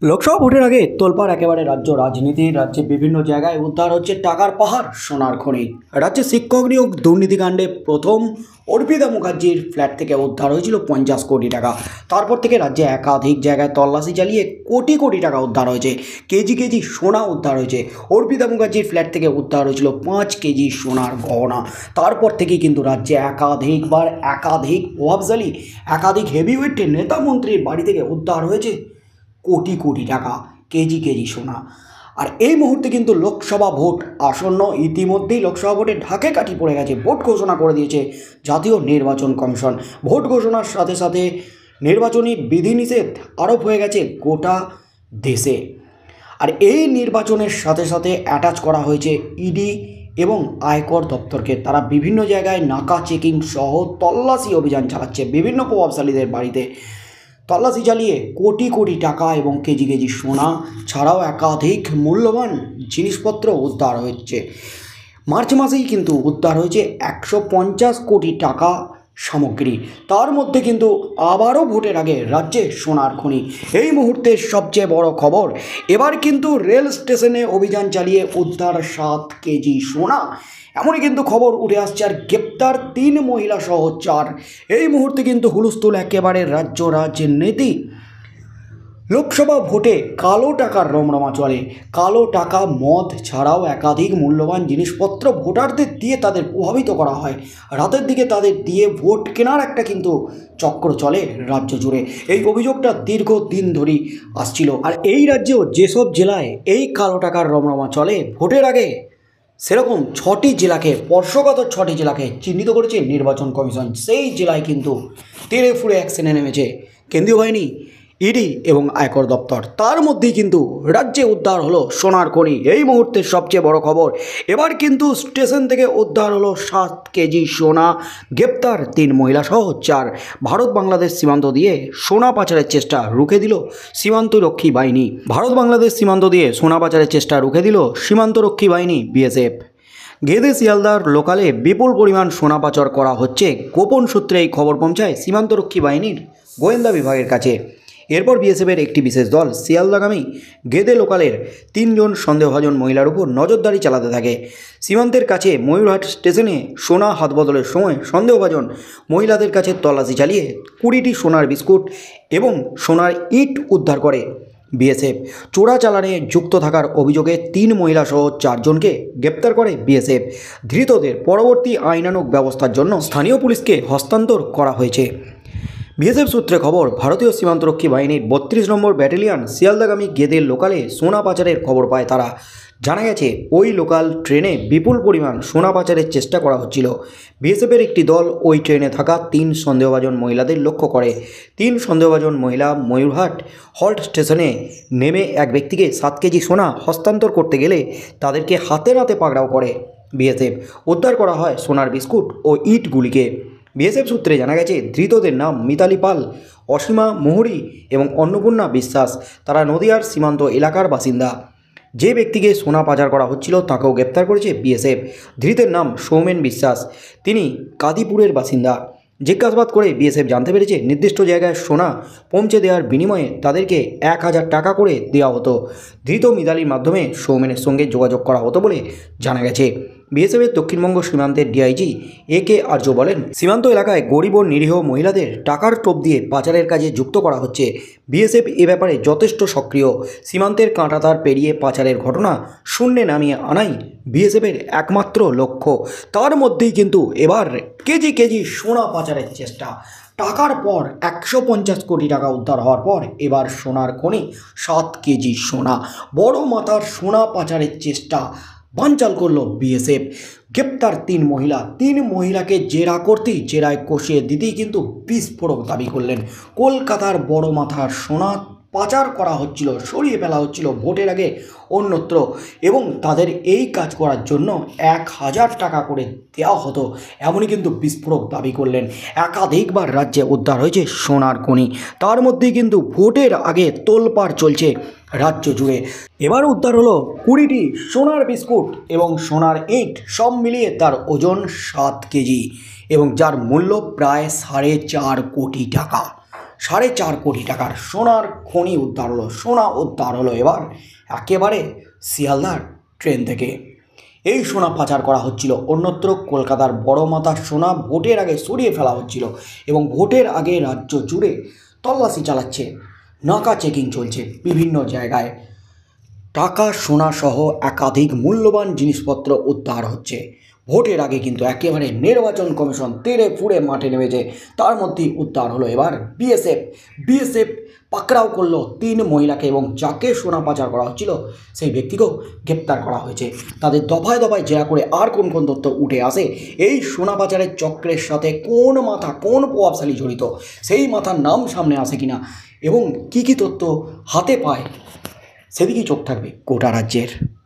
লোকসভা ভোটের আগে তোলপাড় একেবারে রাজ্য রাজনীতি। রাজ্যে বিভিন্ন জায়গায় উদ্ধার হচ্ছে টাকার পাহাড়, সোনার খনি। রাজ্যে শিক্ষক নিয়োগ দুর্নীতিকাণ্ডে প্রথম অর্পিতা মুখার্জির ফ্ল্যাট থেকে উদ্ধার হয়েছিল 50 কোটি টাকা। তারপর থেকে রাজ্যে একাধিক জায়গায় তল্লাশি চালিয়ে কোটি কোটি টাকা উদ্ধার হয়েছে। কেজি কেজি সোনা উদ্ধার হয়েছে। অর্পিতা মুখার্জির ফ্ল্যাট থেকে উদ্ধার হয়েছিল 5 কেজি সোনার গহনা। তারপর থেকেই কিন্তু রাজ্যে একাধিকবার একাধিক প্রভাবশালী একাধিক হেভিওয়েট নেতা মন্ত্রীর বাড়ি থেকে উদ্ধার হয়েছে কোটি কোটি টাকা, কেজি কেজি সোনা। আর এই মুহূর্তে কিন্তু লোকসভা ভোট আসন্ন। ইতিমধ্যেই লোকসভা ভোটে ঢাকে কাঠি পড়ে গেছে। ভোট ঘোষণা করে দিয়েছে জাতীয় নির্বাচন কমিশন। ভোট ঘোষণার সাথে সাথে নির্বাচনী বিধিনিষেধ আরোপ হয়ে গেছে গোটা দেশে। আর এই নির্বাচনের সাথে সাথে অ্যাটাচ করা হয়েছে ইডি এবং আয়কর দপ্তরকে। তারা বিভিন্ন জায়গায় নাকা চেকিং সহ তল্লাশি অভিযান চালাচ্ছে বিভিন্ন প্রভাবশালীদের বাড়িতে। তল্লাশি চালিয়ে কোটি কোটি টাকা এবং কেজি কেজি সোনা ছাড়াও একাধিক মূল্যবান জিনিসপত্র উদ্ধার হচ্ছে। মার্চ মাসেই কিন্তু উদ্ধার হয়েছে 150 কোটি টাকা সামগ্রী। তার মধ্যে কিন্তু আবারও ভোটের আগে রাজ্যে সোনার খনি। এই মুহূর্তের সবচেয়ে বড় খবর, এবার কিন্তু রেল স্টেশনে অভিযান চালিয়ে উদ্ধার 7 কেজি সোনা। এমনই কিন্তু খবর উঠে আসছে। আর গ্রেপ্তার 3 মহিলা সহ 4। এই মুহূর্তে কিন্তু হুলস্থুল একেবারে রাজ্য রাজনীতি। লোকসভা ভোটে কালো টাকার রমরমা চলে। কালো টাকা, মদ ছাড়াও একাধিক মূল্যবান জিনিসপত্র ভোটারদের দিয়ে তাদের প্রভাবিত করা হয়। রাতের দিকে তাদের দিয়ে ভোট কেনার একটা কিন্তু চক্র চলে রাজ্য জুড়ে। এই অভিযোগটা দীর্ঘদিন ধরেই আসছিল। আর এই রাজ্যেও যেসব জেলায় এই কালো টাকার রমরমা চলে, ভোটের আগে সেরকম 6টি জেলাকে, স্পর্শকাতর 6টি জেলাকে চিহ্নিত করেছে নির্বাচন কমিশন। সেই জেলায় কিন্তু তেড়ে ফুড়ে অ্যাকশনে নেমেছে কেন্দ্রীয় বাহিনী, ইডি এবং আয়কর দপ্তর। তার মধ্যেই কিন্তু রাজ্যে উদ্ধার হলো সোনার খনি। এই মুহূর্তের সবচেয়ে বড় খবর, এবার কিন্তু স্টেশন থেকে উদ্ধার হলো 7 কেজি সোনা। গ্রেপ্তার 3 মহিলা সহ 4। ভারত বাংলাদেশ সীমান্ত দিয়ে সোনা পাচারের চেষ্টা রুখে দিল সীমান্তরক্ষী বাহিনী। ভারত বাংলাদেশ সীমান্ত দিয়ে সোনা পাচারের চেষ্টা রুখে দিল সীমান্তরক্ষী বাহিনী বিএসএফ। গেদে শিয়ালদার লোকালে বিপুল পরিমাণ সোনা পাচার করা হচ্ছে। গোপন সূত্রে এই খবর পৌঁছায় সীমান্তরক্ষী বাহিনীর গোয়েন্দা বিভাগের কাছে। এরপর বিএসএফের একটি বিশেষ দল শিয়ালদাগামী গেদে লোকালের 3 জন সন্দেহভাজন মহিলার উপর নজরদারি চালাতে থাকে। সীমান্তের কাছে ময়ূরহাট স্টেশনে সোনা হাতবদলের সময় সন্দেহভাজন মহিলাদের কাছে তল্লাশি চালিয়ে 20টি সোনার বিস্কুট এবং সোনার ইট উদ্ধার করে বিএসএফ। চোরাচালানে যুক্ত থাকার অভিযোগে 3 মহিলা সহ 4 জনকে গ্রেপ্তার করে বিএসএফ। ধৃতদের পরবর্তী আইনানুগ ব্যবস্থার জন্য স্থানীয় পুলিশকে হস্তান্তর করা হয়েছে। বিএসএফ সূত্রে খবর, ভারতীয় সীমান্তরক্ষী বাহিনীর 32 নম্বর ব্যাটালিয়ন শিয়ালদাগামী গেদে লোকালে সোনা পাচারের খবর পায় তারা। জানা গেছে ওই লোকাল ট্রেনে বিপুল পরিমাণ সোনা পাচারের চেষ্টা করা হচ্ছিল। বিএসএফের একটি দল ওই ট্রেনে থাকা 3 সন্দেহভাজন মহিলাদের লক্ষ্য করে। 3 সন্দেহভাজন মহিলা ময়ূরহাট হল্ট স্টেশনে নেমে এক ব্যক্তিকে 7 কেজি সোনা হস্তান্তর করতে গেলে তাদেরকে হাতে নাতে পাকড়াও করে বিএসএফ। উদ্ধার করা হয় সোনার বিস্কুট ও ইটগুলিকে। বিএসএফ সূত্রে জানা গেছে ধৃতদের নাম মিতালি পাল, অসীমা মোহরি এবং অন্নপূর্ণা বিশ্বাস। তারা নদিয়ার সীমান্ত এলাকার বাসিন্দা। যে ব্যক্তিকে সোনা পাচার করা হচ্ছিল তাকেও গ্রেপ্তার করেছে বিএসএফ। ধৃতের নাম সৌমেন বিশ্বাস, তিনি কাদিপুরের বাসিন্দা। জিজ্ঞাসাবাদ করে বিএসএফ জানতে পেরেছে নির্দিষ্ট জায়গায় সোনা পৌঁছে দেওয়ার বিনিময়ে তাদেরকে 1000 টাকা করে দেওয়া হতো। ধৃত মিতালির মাধ্যমে সৌমেনের সঙ্গে যোগাযোগ করা হতো বলে জানা গেছে। বিএসএফের দক্ষিণবঙ্গ সীমান্তের ডিআইজি একে আর্য বলেন, সীমান্ত এলাকায় গরিব ও নিরীহ মহিলাদের টাকার টোপ দিয়ে পাচারের কাজে যুক্ত করা হচ্ছে। বিএসএফ এ ব্যাপারে যথেষ্ট সক্রিয়। সীমান্তের কাঁটাতার পেরিয়ে পাচারের ঘটনা শূন্যে নামিয়ে আনাই বিএসএফের একমাত্র লক্ষ্য। তার মধ্যেই কিন্তু এবার কেজি কেজি সোনা পাচারের চেষ্টা। টাকার পর 150 কোটি টাকা উদ্ধার হওয়ার পর এবার সোনার খনি 7 কেজি সোনা। বড় মাথার সোনা পাচারের চেষ্টা বানচাল করল বিএসএফ। গ্রেপ্তার 3 মহিলা। 3 মহিলাকে জেরা করতেই, জেরায় কষিয়ে দিতেই কিন্তু বিস্ফোরক দাবি করলেন। কলকাতার বড় মাথার সোনা পাচার করা হচ্ছিল, সরিয়ে ফেলা হচ্ছিল ভোটের আগে অন্যত্র, এবং তাদের এই কাজ করার জন্য 1000 টাকা করে দেওয়া হতো। এমনই কিন্তু বিস্ফোরক দাবি করলেন। একাধিকবার রাজ্যে উদ্ধার হয়েছে সোনার খনি। তার মধ্যেই কিন্তু ভোটের আগে তোলপাড় চলছে রাজ্য জুড়ে। এবার উদ্ধার হলো 20টি সোনার বিস্কুট এবং সোনার ইট। সব মিলিয়ে তার ওজন 7 কেজি এবং যার মূল্য প্রায় 4.5 কোটি টাকা। 4.5 কোটি টাকার সোনার খনি উদ্ধার হলো। সোনা উদ্ধার হলো এবার একেবারে শিয়ালদার ট্রেন থেকে। এই সোনা পাচার করা হচ্ছিল অন্যত্র কলকাতার বড় মাথার সোনা ভোটের আগে সরিয়ে ফেলা হচ্ছিল এবং ভোটের আগে রাজ্য জুড়ে তল্লাশি চালাচ্ছে, নাকা চেকিং চলছে বিভিন্ন জায়গায়। টাকা সোনা সহ একাধিক মূল্যবান জিনিসপত্র উদ্ধার হচ্ছে। ভোটের আগে কিন্তু একেবারে নির্বাচন কমিশন তেড়ে ফুড়ে মাঠে নেমেছে। তার মধ্যেই উদ্ধার হলো এবার বিএসএফ পাকড়াও করলো 3 মহিলাকে এবং যাকে সোনা পাচার করা হচ্ছিল সেই ব্যক্তিকেও গ্রেপ্তার করা হয়েছে। তাদের দফায় দফায় জেরা করে আর কোন কোন তথ্য উঠে আসে, এই সোনা পাচারের চক্রের সাথে কোন মাথা কোন প্রভাবশালী জড়িত সেই মাথার নাম সামনে আসে কিনা এবং কী কী তথ্য হাতে পায় সেদিকেই চোখ থাকবে গোটা রাজ্যের।